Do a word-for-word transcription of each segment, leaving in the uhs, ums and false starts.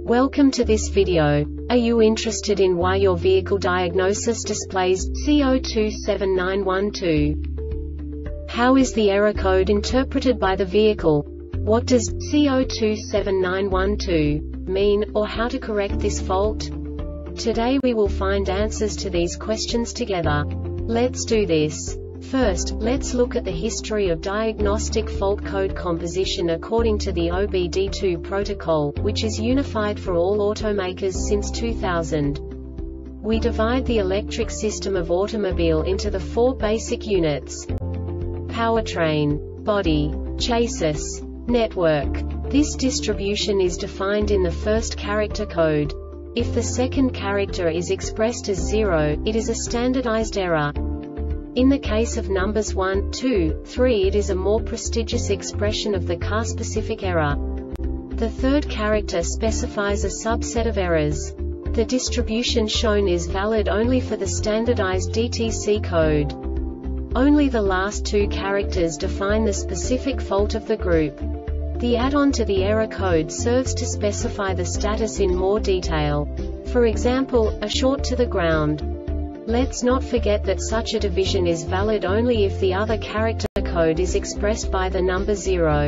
Welcome to this video. Are you interested in why your vehicle diagnosis displays C zero two seven nine one two? How is the error code interpreted by the vehicle? What does C zero two seven nine one two mean, or how to correct this fault? Today we will find answers to these questions together. Let's do this. First, let's look at the history of diagnostic fault code composition according to the O B D two protocol, which is unified for all automakers since two thousand. We divide the electric system of automobile into the four basic units: powertrain, body, chassis, network. This distribution is defined in the first character code. If the second character is expressed as zero, it is a standardized error. In the case of numbers one, two, three, it is a more prestigious expression of the car-specific error. The third character specifies a subset of errors. The distribution shown is valid only for the standardized D T C code. Only the last two characters define the specific fault of the group. The add-on to the error code serves to specify the status in more detail. For example, a short to the ground. Let's not forget that such a division is valid only if the other character code is expressed by the number zero.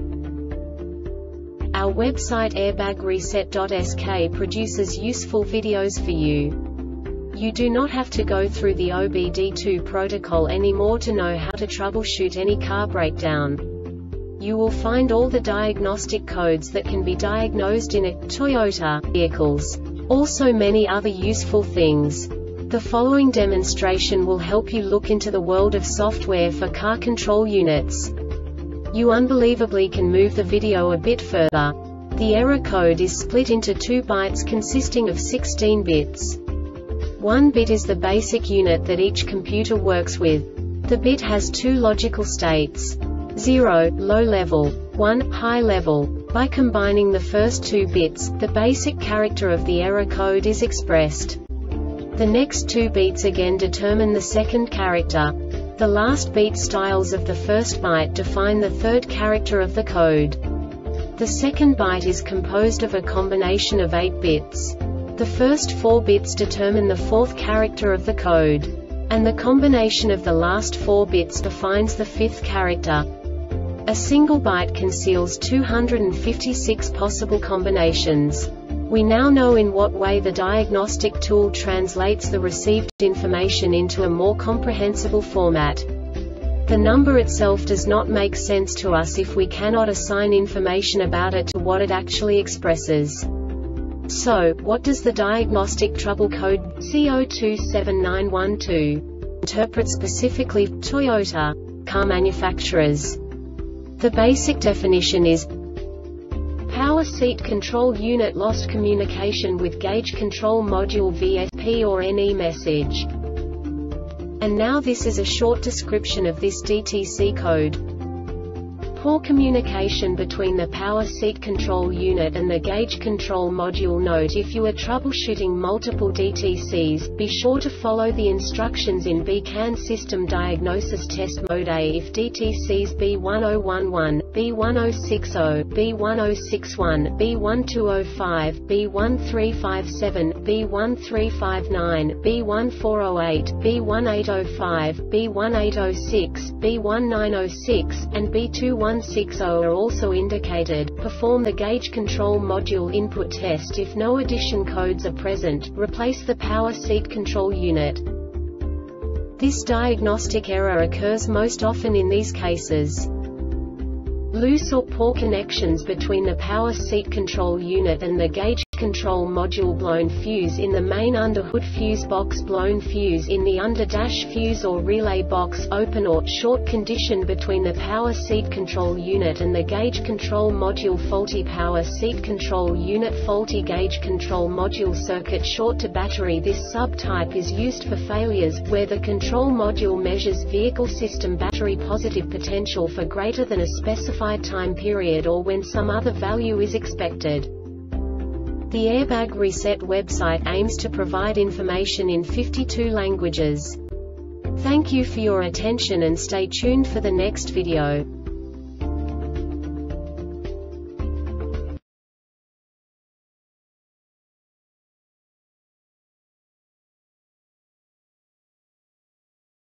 Our website airbag reset dot S K produces useful videos for you. You do not have to go through the O B D two protocol anymore to know how to troubleshoot any car breakdown. You will find all the diagnostic codes that can be diagnosed in a Toyota vehicles. Also many other useful things. The following demonstration will help you look into the world of software for car control units. You unbelievably can move the video a bit further. The error code is split into two bytes consisting of sixteen bits. One bit is the basic unit that each computer works with. The bit has two logical states: zero, low level, one, high level. By combining the first two bits, the basic character of the error code is expressed. The next two beats again determine the second character. The last beat styles of the first byte define the third character of the code. The second byte is composed of a combination of eight bits. The first four bits determine the fourth character of the code. And the combination of the last four bits defines the fifth character. A single byte conceals two hundred fifty-six possible combinations. We now know in what way the diagnostic tool translates the received information into a more comprehensible format. The number itself does not make sense to us if we cannot assign information about it to what it actually expresses. So, what does the diagnostic trouble code C zero two seven nine one two interpret specifically for Toyota car manufacturers? The basic definition is: power seat control unit lost communication with gauge control module V S P or N E message. And now this is a short description of this D T C code. Poor communication between the power seat control unit and the gauge control module. Note: if you are troubleshooting multiple D T Cs, be sure to follow the instructions in B CAN System Diagnosis Test Mode A if D T Cs B one zero one one, B one zero six zero, B one zero six one, B one two zero five, B one three five seven, B one three five nine, B one four zero eight, B one eight zero five, B one eight zero six, B one nine zero six, and B two one six zero are also indicated. Perform the gauge control module input test. If no addition codes are present, replace the power seat control unit. This diagnostic error occurs most often in these cases: loose or poor connections between the power seat control unit and the gauge control module, blown fuse in the main under hood fuse box, blown fuse in the under dash fuse or relay box, open or short condition between the power seat control unit and the gauge control module, faulty power seat control unit, faulty gauge control module circuit, short to battery. This subtype is used for failures where the control module measures vehicle system battery positive potential for greater than a specified time period or when some other value is expected. The Airbag Reset website aims to provide information in fifty-two languages. Thank you for your attention and stay tuned for the next video.